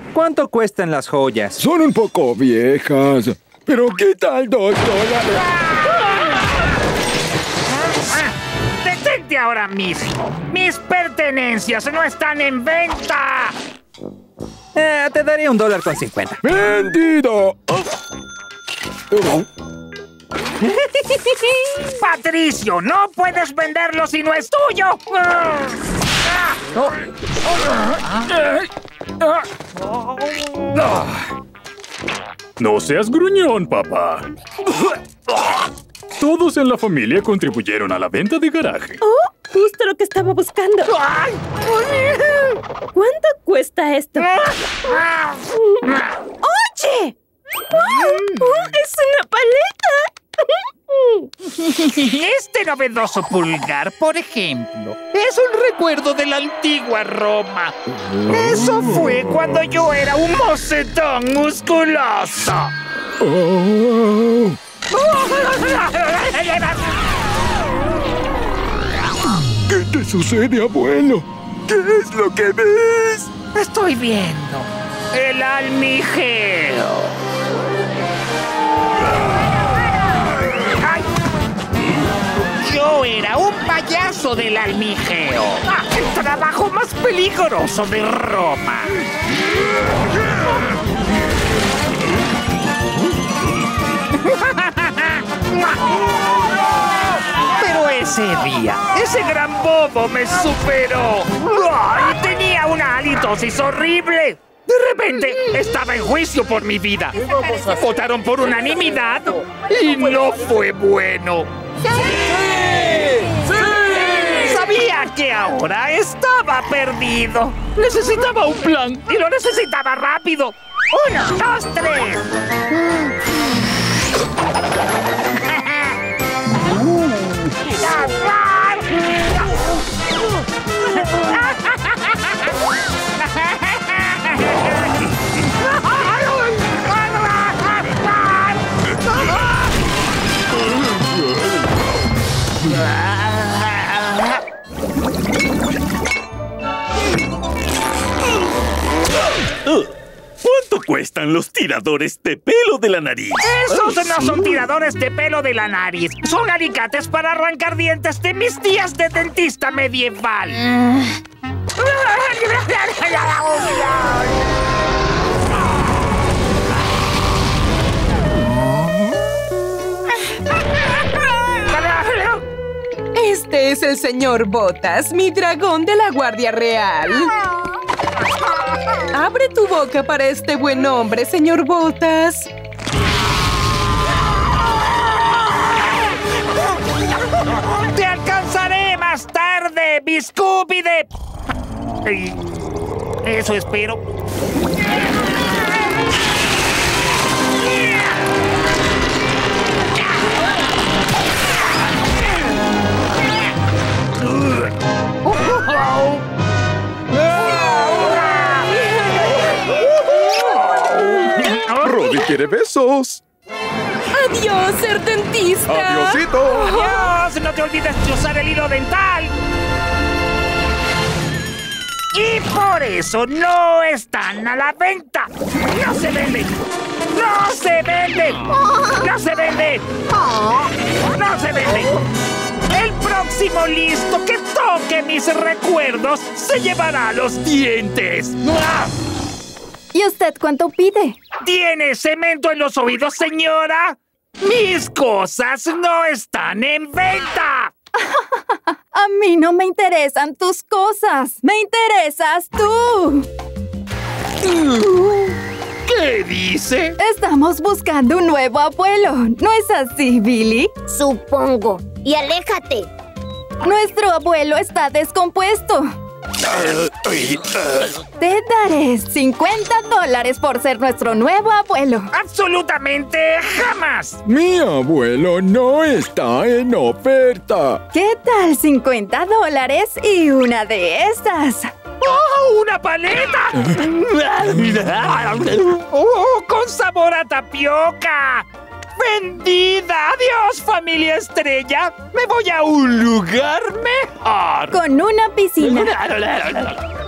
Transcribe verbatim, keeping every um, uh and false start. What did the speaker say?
¿Cuánto cuestan las joyas? Son un poco viejas. Pero ¿qué tal dos dólares? ¡Detente ahora mismo! ¡Mis pertenencias no están en venta! Eh, te daré un dólar con cincuenta. ¡Vendido! ¡Patricio! ¡No puedes venderlo si no es tuyo! No seas gruñón, papá. Todos en la familia contribuyeron a la venta de garaje. ¡Oh! Justo lo que estaba buscando. ¿Cuánto cuesta esto? ¡Oye! ¡Oh, es una paleta! Este novedoso pulgar, por ejemplo, es un recuerdo de la antigua Roma. Eso fue cuando yo era un mocetón musculoso. Oh. ¿Qué te sucede, abuelo? ¿Qué es lo que ves? Estoy viendo el almijeo. Ay. Yo era un payaso del almijeo. Ah, el trabajo más peligroso de Roma. Pero ese día, ese gran bobo me superó. ¡Ay! Tenía una halitosis horrible. De repente, estaba en juicio por mi vida. Votaron por unanimidad y no fue bueno. ¡Sí! ¡Sí! Sabía que ahora estaba perdido. Necesitaba un plan y lo necesitaba rápido. ¡Uno, dos, tres! ¿Cuánto cuestan los tiradores de pelo de la nariz? Esos no son tiradores de pelo de la nariz. Son alicates para arrancar dientes de mis días de dentista medieval. Este es el señor Botas, mi dragón de la Guardia Real. Abre tu boca para este buen hombre, señor Botas. ¡Te alcanzaré más tarde, biscúpide! Eso espero. Roddy quiere besos. ¡Adiós, ser dentista! ¡Adiosito! ¡Adiós! No te olvides de usar el hilo dental. Y por eso no están a la venta. ¡No se venden! ¡No se venden! ¡No se venden! ¡No se venden! El próximo listo que toque mis recuerdos se llevará los dientes. ¡Ah! ¿Y usted cuánto pide? ¿Tiene cemento en los oídos, señora? ¡Mis cosas no están en venta! A mí no me interesan tus cosas. ¡Me interesas tú! ¿Qué dice? Estamos buscando un nuevo abuelo. ¿No es así, Billy? Supongo. Y aléjate. Nuestro abuelo está descompuesto. Te daré cincuenta dólares por ser nuestro nuevo abuelo. ¡Absolutamente jamás! Mi abuelo no está en oferta. ¿Qué tal cincuenta dólares y una de estas? ¡Oh, una paleta! ¡Oh, con sabor a tapioca! ¡Vendida! ¡Adiós, familia estrella! ¡Me voy a un lugar mejor! Con una piscina.